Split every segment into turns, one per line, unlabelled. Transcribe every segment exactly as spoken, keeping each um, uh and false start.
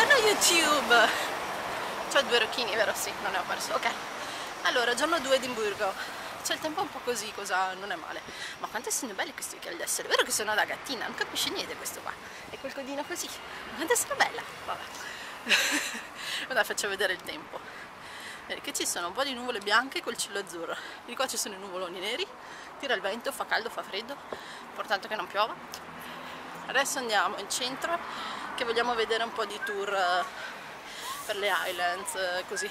Buongiorno YouTube! C'ho due orecchini, vero? Sì, non ne ho perso. Ok. Allora, giorno due Edimburgo. C'è il tempo un po' così, cosa non è male. Ma quanto sono belli questi occhiali da essere. Vero che sono da gattina, non capisce niente questo qua. E quel codino così. Ma quanto sono bella. Vabbè. Ora faccio vedere il tempo. Vedi che ci sono un po' di nuvole bianche col cielo azzurro. Di qua ci sono i nuvoloni neri. Tira il vento, fa caldo, fa freddo. Importante che non piova. Adesso andiamo in centro, che vogliamo vedere un po' di tour uh, per le Highlands, uh, così.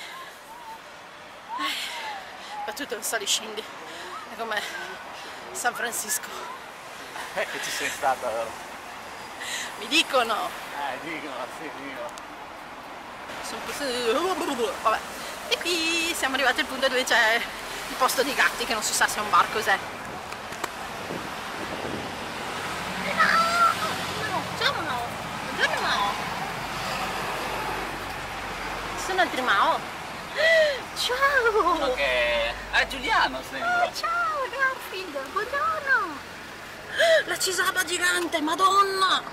Fa tutto il sali scendi. È come San Francisco.
Eh, che ci sei stata, vero?
Mi dicono!
Eh, dicono, sì,
dicono. Vabbè. E qui siamo arrivati al punto dove c'è il posto dei gatti, che non si sa se è un bar, cos'è. Sono altri Mao. Ciao!
Uno che... Ah, Giuliano sembra.
Oh, ciao Garfield, buongiorno! La cisaba gigante, madonna!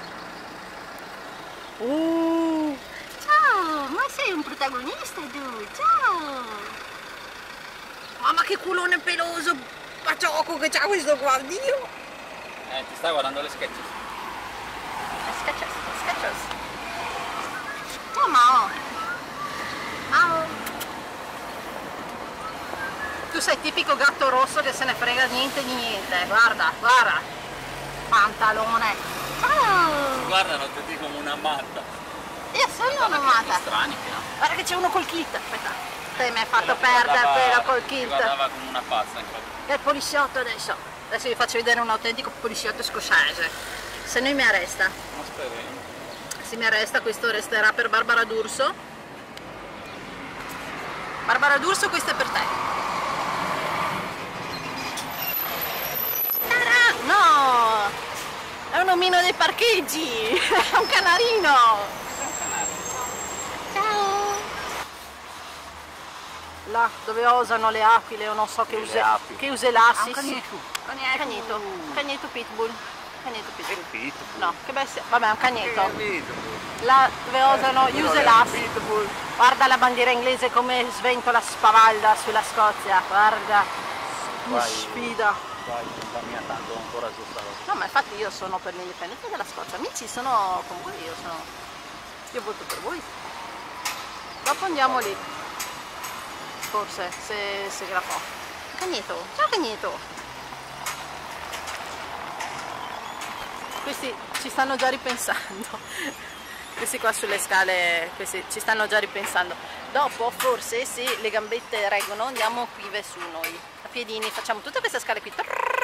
Uh. Ciao, ma sei un protagonista tu, ciao! Mamma che culone peloso, paciocco che c'ha questo qua, Dio!
Eh, ti sta guardando le sketches.
Le sketches, le sketches. Ciao Mao! Ciao. Tu sei tipico gatto rosso che se ne frega niente di niente, guarda, guarda, pantalone. Ciao!
Ti guardano tutti come una matta.
Io sono una matta.
Strani, no?
Guarda che c'è uno col kit, aspetta. Te mi hai fatto perdere quello col kit.
Ti guardava come una pazza, infatti.
È il poliziotto adesso. Adesso vi faccio vedere un autentico poliziotto scoscese. Se noi mi arresta.
Ma speriamo.
Se mi arresta, questo resterà per Barbara D'Urso. Barbara D'Urso, questo è per te. Tara! No! È un omino dei parcheggi! È un canarino! Ciao! Là dove osano le aquile o non so che, use, che uselassi.
Ah, cagnetto.
Cagnetto. Cagnetto. Cagnetto pitbull. Cagnetto pitbull.
Pitbull.
No, che bestia. Vabbè, è un cagnetto. Là dove osano gli uselassi. Guarda la bandiera inglese come sventola spavalda sulla Scozia, guarda, mi sfida.
Vai, cammina tanto ancora su sta cosa.
No, ma infatti io sono per l'indipendenza della Scozia, amici, sono con voi, io sono, io voto per voi. Dopo andiamo lì, forse, se, se grafò. Cagneto, ciao Cagneto. Questi ci stanno già ripensando. Questi qua sulle scale, questi ci stanno già ripensando. Dopo forse se le gambette reggono andiamo qui su noi, a piedini, facciamo tutte queste scale qui.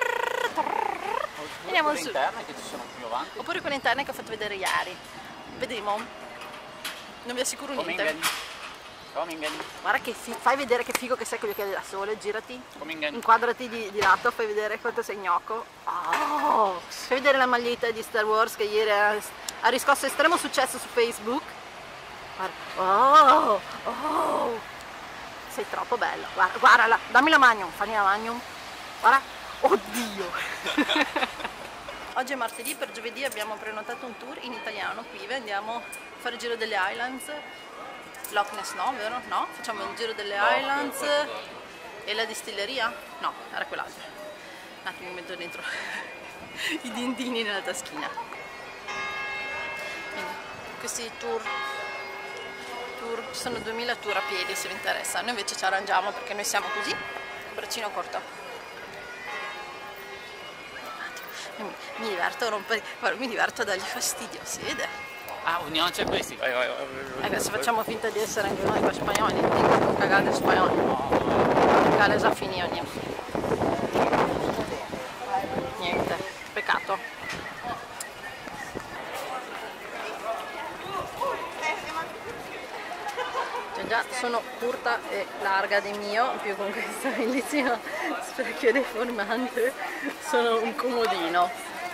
Andiamo su.
Interne che ci sono più avanti.
Oppure quelle interne che ho fatto vedere ieri. Vedremo. Non vi assicuro niente. Guarda che fai vedere che figo che sei con gli occhiali da sole, girati. Inquadrati di, di lato, fai vedere quanto sei gnocco. Oh, fai vedere la maglietta di Star Wars che ieri era, ha riscosso estremo successo su Facebook. Guarda. Oh, oh, sei troppo bello. Guarda, guarda la, dammi la magnum, fammi la magnum. Guarda. Oddio. Oggi è martedì, per giovedì abbiamo prenotato un tour in italiano qui, andiamo a fare il giro delle Highlands. Loch Ness no, vero? No? Facciamo il giro delle Highlands e la distilleria? No, era quell'altra. Un attimo mi metto dentro i dindini nella taschina. Quindi, questi tour, tour, ci sono duemila tour a piedi se vi interessa. Noi invece ci arrangiamo perché noi siamo così, braccino corto. Mi, mi diverto a rompere, guarda, mi diverto a dargli fastidio, si vede?
Ah, ognuno c'è questi. Vai, vai, vai, vai.
Adesso facciamo finta di essere anche noi per spagnoli, dico cagate spagnoli. No, cagate già finì ogni. Niente, peccato. Cioè già sono curta e larga di mio, più con questo bellissimo specchio deformante, sono un comodino.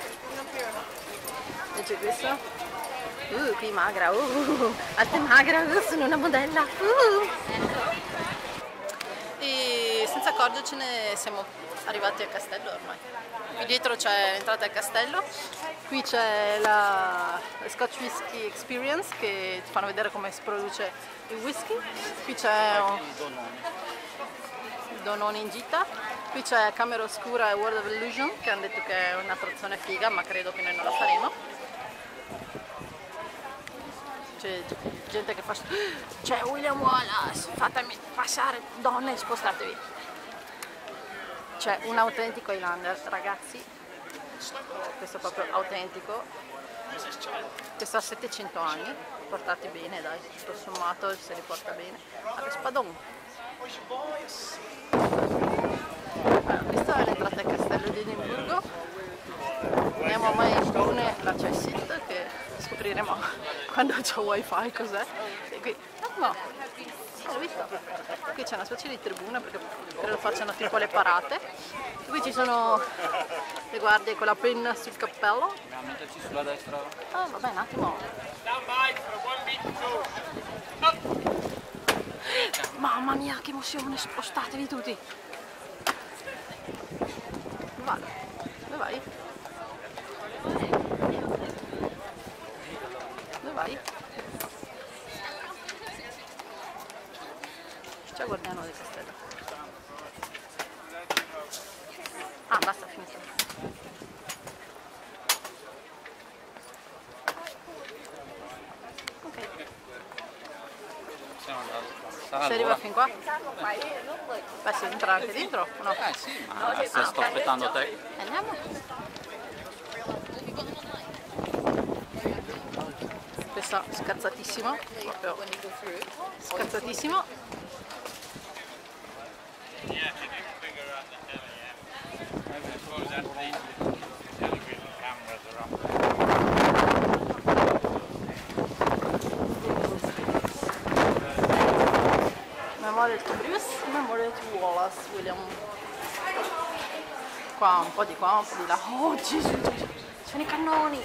Invece questo? Uh, qui magra, uh, alta e magra, uh, sono una modella. Uh. E senza accorgercene siamo arrivati al castello ormai. Qui dietro c'è l'entrata al castello Qui c'è la Scotch Whisky Experience che ti fanno vedere come si produce il whisky. Qui c'è un Donone in gita. Qui c'è Camera Oscura e World of Illusion che hanno detto che è un'attrazione figa, ma credo che noi non la faremo. C'è gente che fa... C'è William Wallace, fatemi passare, donne, spostatevi. C'è un autentico Highlander, ragazzi. Questo è proprio autentico, questo ha settecento anni, portati bene, dai, tutto sommato se li porta bene. Allora, spadon. Allora, questa è l'entrata al castello di Edimburgo. Andiamo mai in Brune la Cessit, che scopriremo quando c'è wifi cos'è. E qui, no, l'ho visto. Qui c'è una specie di tribuna perché credo facciano tipo le parate. Qui ci sono le guardie con la penna sul cappello.
Dobbiamo metterci sulla destra.
Ah, vabbè, un attimo. Mamma mia, che emozione, spostatevi tutti. Dove vai? Dove vai? Dove vai? C'è Guardiano del Castello. Ah, basta, finito. Ok.
Siamo
Si arriva fin qua? Beh, si entra anche dentro, o no?
Eh sì, ma adesso sto aspettando te.
Andiamo. Questo scazzatissimo, proprio scazzatissimo. Memorial to Bruce, Memorial to Wallace, William. Qua un po' di qua, un po' di là. Oh Gesù, Gesù, sono i cannoni!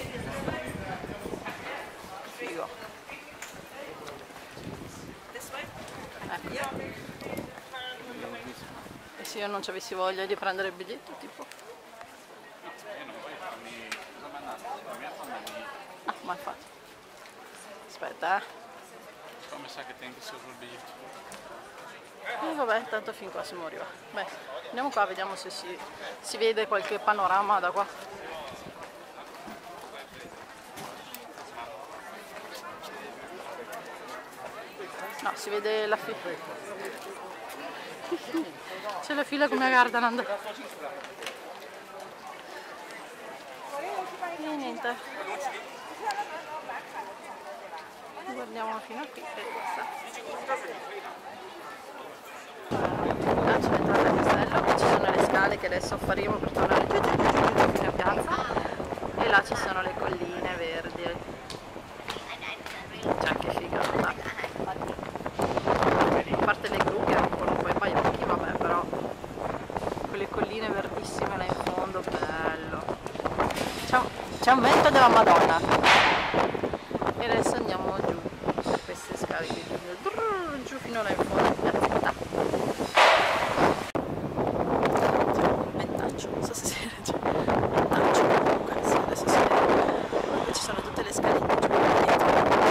Figo. Ecco. E se io non ci avessi voglia di prendere il biglietto, tipo? Ah, mal fatto. Aspetta, eh.
Come sa che tengo solo il biglietto?
E vabbè, tanto fin qua siamo arrivati. Beh, andiamo qua, vediamo se si, si vede qualche panorama da qua. No, si vede la fila. C'è la fila come a Gardaland. E niente. Guardiamo fino a qui e basta. Là c'è l'entrata al castello, qui ci sono le scale che adesso faremo per tornare giù, giù, giù, giù, giù fino a piazza. E là ci sono le colline verdi. C'è che figata. A parte le gru che rompono un po' i paiocchi, vabbè, però quelle colline verdissime là in fondo, bello. C'è un vento della Madonna. E adesso andiamo giù per queste scale qui, giù, giù fino là in fondo in piazzetta. C'è un ventaccio, non so se si vede, c'è un ventaccio, comunque sì, adesso si vede. Poi ci sono tutte le scalette giù dentro.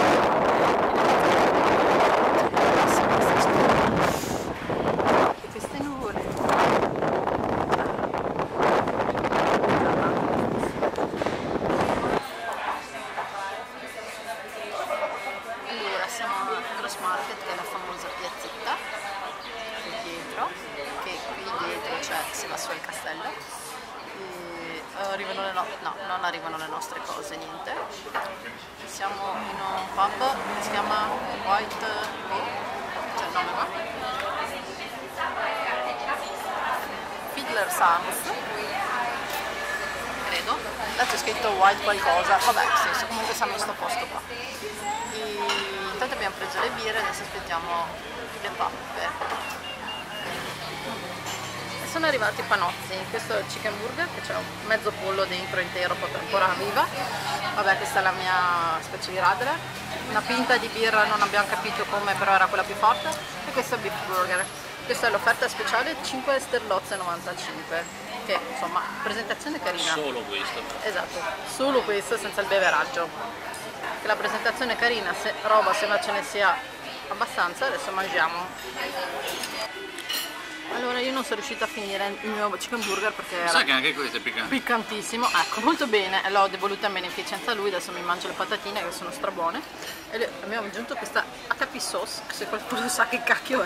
E queste nuvole. Allora, siamo al Cross Market, che è la famosa piazzetta qui dietro, che qui dietro c'è, si va su al castello. E arrivano le no, no, non arrivano le nostre cose, niente. Siamo in un pub che si chiama White oh, c'è il nome qua? Fiddler's Arms, credo. Là c'è scritto White qualcosa, vabbè, nel senso, comunque siamo in sto posto qua. E intanto abbiamo preso le birre, adesso aspettiamo le pappe. E sono arrivati i panozzi, questo è il chicken burger che c'è un mezzo pollo dentro intero proprio ancora viva. Vabbè, questa è la mia specie di radler. Una pinta di birra, non abbiamo capito come, però era quella più forte. E questo è il beef burger. Questa è l'offerta speciale, cinque sterlozze e novantacinque. che insomma, presentazione carina.
Solo questo.
Esatto, solo questo senza il beveraggio. Che la presentazione è carina, se, roba sembra ce ne sia abbastanza, adesso mangiamo. Allora io non sono riuscita a finire il mio chicken burger perché era
sai che anche questo è piccante.
piccantissimo, ecco, molto bene, l'ho devoluta in beneficenza a lui, adesso mi mangio le patatine che sono strabuone e abbiamo aggiunto questa H P sauce, se qualcuno sa che cacchio è.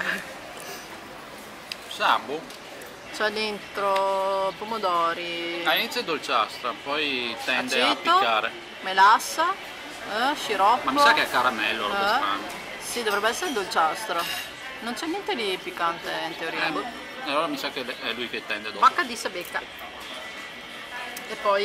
Sabu?
C'è dentro pomodori,
all'inizio è dolciastra, poi tende
aceto,
a piccare,
melassa, eh, sciroppo.
ma mi sa che è caramello, roba
eh,
strana.
sì, dovrebbe essere dolciastro. Non c'è niente di piccante in teoria.
Eh, allora mi sa che è lui che tende dopo.
Vacca di Sabecca. E poi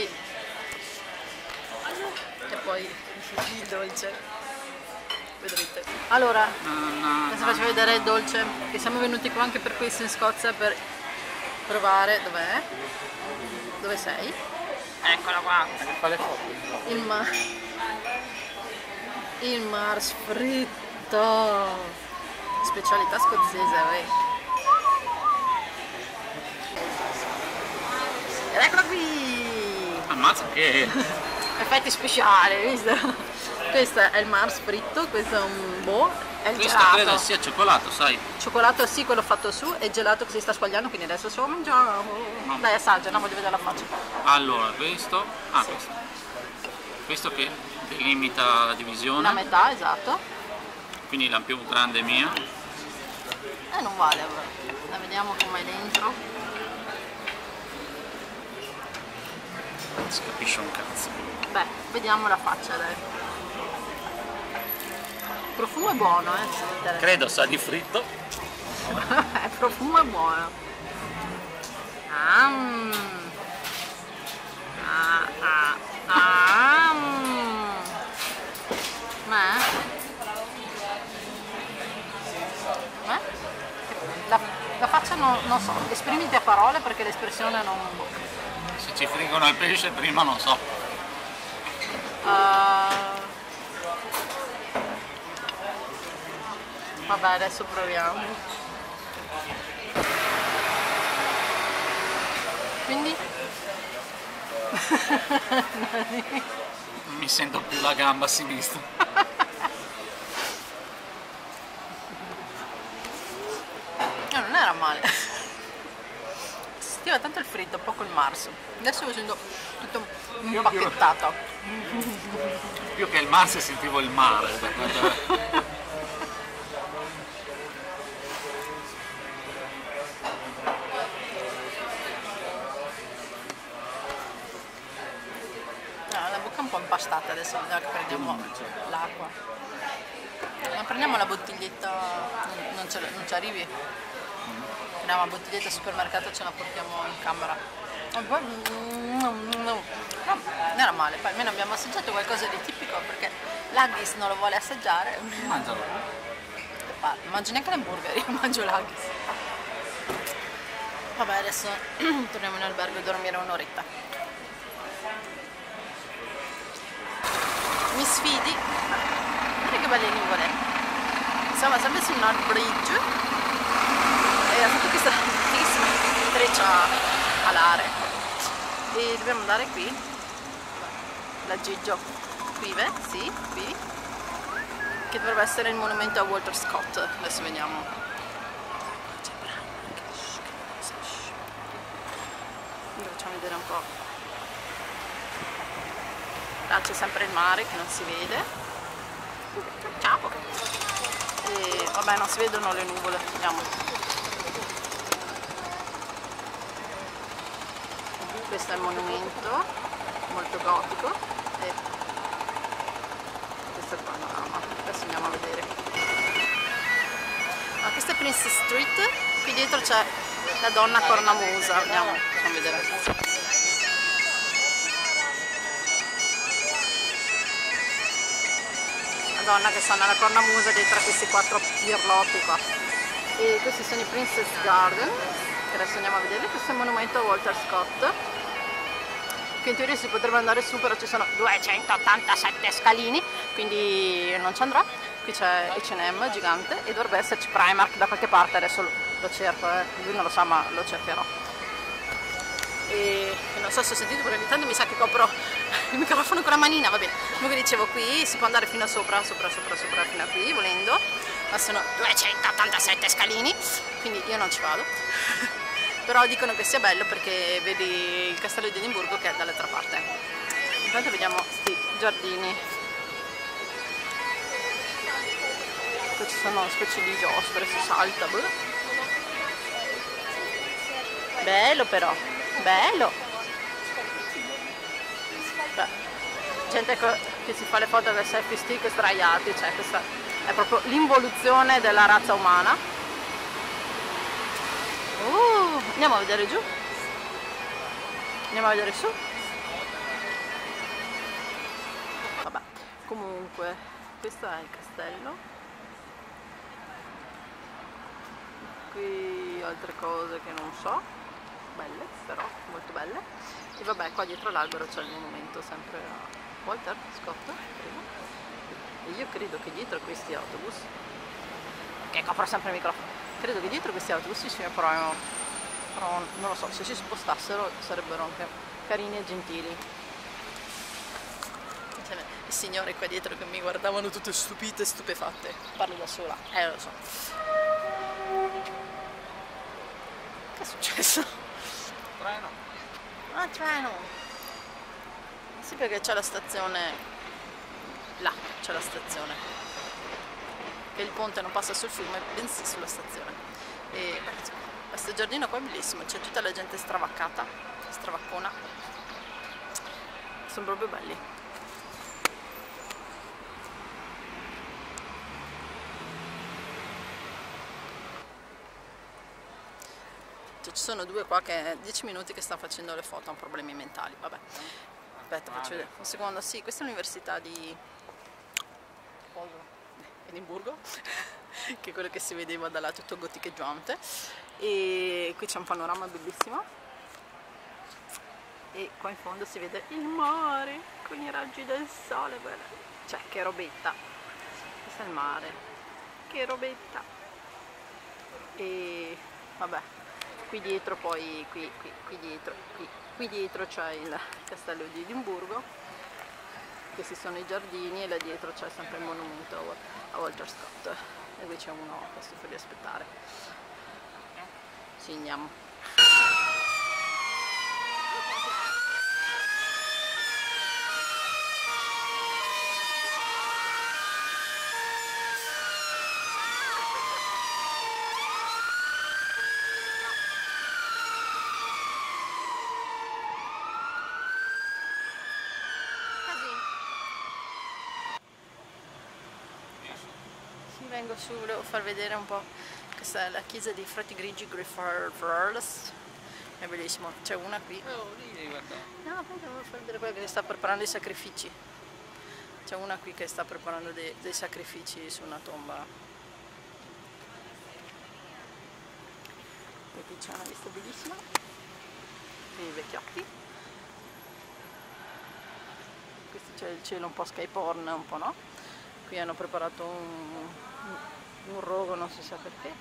e poi il dolce. Vedrete. Allora,
no, no,
adesso
no.
faccio vedere il dolce. Che siamo venuti qua anche per questo in Scozia per provare. Dov'è? Dove sei? Eccola qua.
Fa le foto.
Il ma il Mars fritto. Specialità scozzese, eh. Ed eccola qui!
Ammazza che...
Effetti speciali, visto? Questo è il Mars fritto, questo è un boh, è il
questo
gelato.
credo sia cioccolato, sai?
Cioccolato sì, quello fatto su, e gelato che si sta squagliando, quindi adesso se lo mangiamo.
No.
Dai, assaggia, no? Voglio vedere la faccia.
Allora, questo... Ah, questo. Questo che delimita la divisione.
La metà, esatto.
Quindi la più grande mia.
Eh, non vale allora. La vediamo com'è dentro.
Non si capisce un cazzo.
Beh, vediamo la faccia, dai. Il profumo è buono, eh, se vi interessa.
Credo sa di fritto.
Il profumo è buono. Ah, mm. ah, ah, ah, mm. Ma eh? La, la faccia no, non so, esprimiti a parole perché l'espressione non...
Se ci friggono il pesce prima non so.
Uh... Vabbè, adesso proviamo. Quindi?
Mi sento più la gamba a sinistra.
Eh, non era male. Si sentiva tanto il fritto, poco il Mars. Adesso sto facendo tutto impacchettato.
Più che il Mars sentivo il mare. Da quando...
No, la bocca è un po' impastata, adesso bisogna che prendiamo l'acqua. Ma prendiamo la bottiglietta, non, ce, non ci arrivi? Prendiamo la bottiglietta al supermercato e ce la portiamo in camera. No, non era male, poi almeno abbiamo assaggiato qualcosa di tipico perché l'Haggis non lo vuole assaggiare.
Mangialo.
Non mangio neanche l'hamburger, io mangio l'Haggis. Vabbè, adesso torniamo in albergo a dormire un'oretta. Mi sfidi? Guarda che belle nuvole. Siamo sempre sul North Bridge e ha fatto questa bellissima treccia alare e dobbiamo andare qui. La Giggio scrive, sì, qui, che dovrebbe essere il monumento a Walter Scott. Adesso vediamo. Facciamo vedere un po'. Là c'è sempre il mare che non si vede. Ciao! E vabbè, non si vedono le nuvole, vediamo. Questo è il monumento, molto gotico. E questo è il panorama. Adesso andiamo a vedere. Ah, questa è Princess Street, qui dietro c'è la donna cornamusa. Andiamo a vedere. Donna che suona la cornamusa dietro a questi quattro pirlotti qua. E questi sono i Princess Garden, che adesso andiamo a vedere. Questo è il monumento a Walter Scott, che in teoria si potrebbe andare su, però ci sono duecentottantasette scalini, quindi non ci andrò. Qui c'è H and M gigante e dovrebbe esserci Primark da qualche parte, adesso lo cerco, eh. Lui non lo sa ma lo cercherò. e non so se ho sentito perché ogni tanto mi sa che copro il microfono con la manina, va bene. Comunque dicevo, qui si può andare fino a sopra, sopra, sopra, sopra, fino a qui volendo, ma sono duecentottantasette scalini, quindi io non ci vado. Però dicono che sia bello perché vedi il castello di Edimburgo che è dall'altra parte. Intanto vediamo questi giardini. Qui ci sono una specie di giostre, si salta. Beh. Bello però, bello. Beh, gente che si fa le foto del selfie stick sdraiati, cioè questa è proprio l'involuzione della razza umana. Uh, andiamo a vedere giù. Andiamo a vedere su. Vabbè, comunque, questo è il castello. Qui altre cose che non so, belle però, molto belle. E vabbè, qua dietro l'albero c'è il monumento sempre a Walter Scott, credo. E io credo che dietro questi autobus, che copro sempre il microfono, credo che dietro questi autobus ci sia però, però non lo so, se si spostassero sarebbero anche carini e gentili. Le signore qua dietro che mi guardavano tutte stupite e stupefatte. Parlo da sola, eh lo so. Che è successo?
Treno.
Ah, treno. Sì, perché c'è la stazione. Là c'è la stazione. Che il ponte non passa sul fiume, bensì sulla stazione. E questo giardino qua è bellissimo, c'è tutta la gente stravaccata, stravaccona. Sono proprio belli. Cioè, ci sono due qua che dieci minuti che stanno facendo le foto, hanno problemi mentali, vabbè. Aspetta, faccio vedere un secondo. Sì, questa è l'università di Edimburgo, che è quello che si vedeva da là, tutto goticheggiante. E qui c'è un panorama bellissimo. E qua in fondo si vede il mare con i raggi del sole, guarda. Cioè, che robetta. Questo è il mare, che robetta. E vabbè. Qui dietro poi, qui, qui, qui dietro, qui, qui dietro c'è il castello di Edimburgo, questi sono i giardini e là dietro c'è sempre il monumento a Walter Scott. E qui c'è uno che sto per aspettare. Sì, andiamo. Vengo su, volevo far vedere un po'. Questa è la chiesa dei frati grigi Griffiths, è bellissimo, c'è una qui.
Oh, lì devi guardare.
No, poi devo far vedere quella che sta preparando i sacrifici. C'è una qui che sta preparando dei, dei sacrifici su una tomba. E qui c'è una vista bellissima dei vecchiotti. Questo c'è il cielo un po' sky porn, un po' no. Qui hanno preparato un, un rogo, non si sa perché.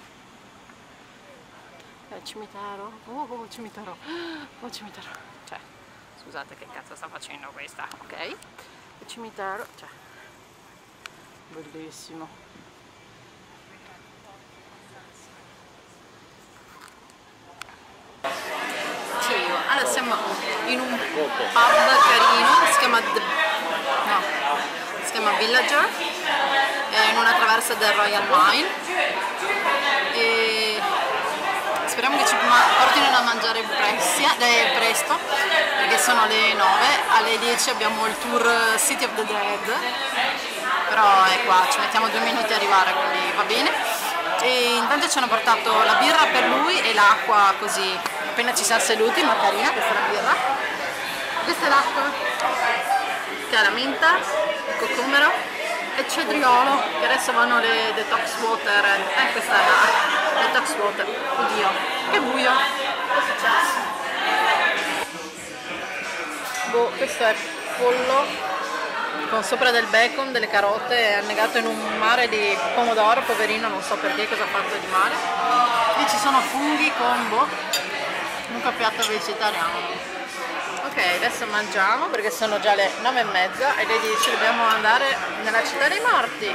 È il cimitero. Oh, oh, il cimitero. Oh, il cimitero. Cioè, scusate che cazzo sta facendo questa, ok? Il cimitero, cioè, bellissimo. Sì, allora siamo in un pub carino, si chiama The... no. Si chiama Villager, è in una traversa del Royal Mile e speriamo che ci portino a mangiare pressia, eh, presto perché sono le nove, alle dieci abbiamo il tour City of the Dead, però è qua, ci mettiamo due minuti a arrivare, quindi va bene. E intanto ci hanno portato la birra per lui e l'acqua, così appena ci siamo seduti, ma carina, questa è la birra, questa è l'acqua che ha la menta, il cocomero e cedriolo, che adesso vanno le detox water, eh questa è la detox water, oddio, che buio, che è successo? Boh, questo è pollo con sopra del bacon, delle carote, è annegato in un mare di pomodoro, poverino, non so perché, cosa ha fatto di male. Qui ci sono funghi con boh, Comunque piatto vegetariano. Ok, adesso mangiamo perché sono già le nove e mezza e le dieci dobbiamo andare nella città dei morti.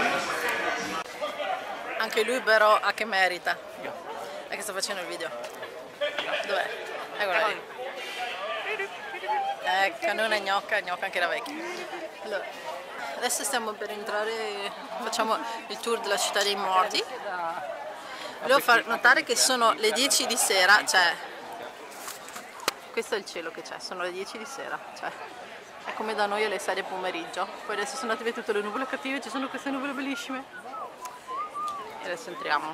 Anche lui però a che merita. È che sto facendo il video. Dov'è? Eccola lì. Ecco, non è gnocca, gnocca anche la vecchia. Allora, adesso stiamo per entrare, facciamo il tour della città dei morti. Volevo far notare che sono le dieci di sera, cioè questo è il cielo che c'è, sono le dieci di sera, cioè è come da noi alle sei del pomeriggio. Poi adesso sono andate via tutte le nuvole cattive, ci sono queste nuvole bellissime. E adesso entriamo.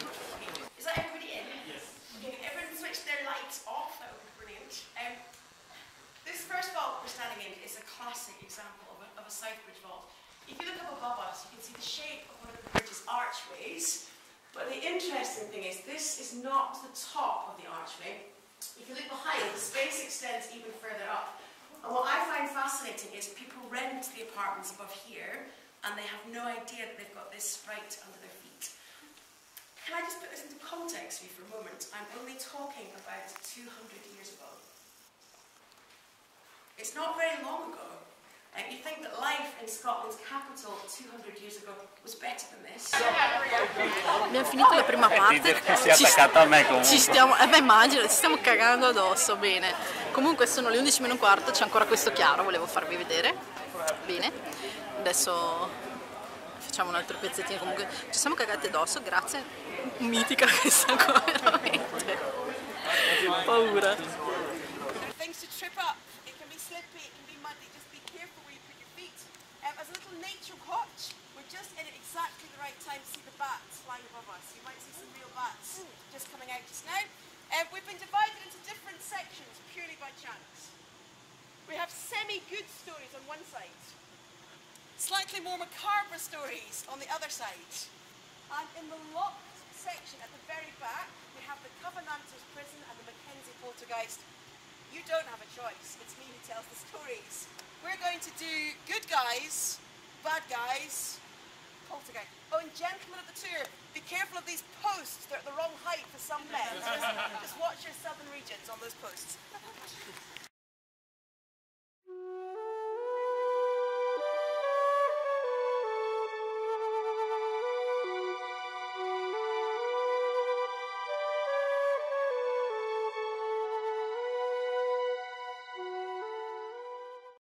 First vault we're standing in is a classic example of a, of a Southbridge vault. If you look up above us, you can see the shape of one of the bridge's archways. But the interesting thing is, this is not the top of the archway. If you look behind, the space extends even further up. And what I find fascinating is people rent the apartments above here, and they have no idea that they've got this right under their feet. Can I just put this into context for you for a moment? I'm only talking about two hundred years ago. It's not very long ago. And you think that life in Scotland's capital two hundred years ago was better than this?
Abbiamo finito la prima parte. Ci, ci stiamo, eh beh, immagino, ci stiamo cagando addosso, bene. Comunque sono le undici meno un quarto, c'è ancora questo chiaro, volevo farvi vedere. Bene. Adesso facciamo un altro pezzettino, comunque ci siamo cagati addosso, grazie. Mitica questa qua, veramente. Paura.
Things to trip up. It can be slippy, it can be muddy. Just be careful where you put your feet. Um, as a little nature watch, we're just in at exactly the right time to see the bats flying above us. You might see some real bats just coming out just now. Um, we've been divided into different sections purely by chance. We have semi-good stories on one side, slightly more macabre stories on the other side. And in the locked section at the very back, we have the Covenanters prison and the Mackenzie poltergeist. You don't have a choice, it's me who tells the stories. We're going to do good guys, bad guys,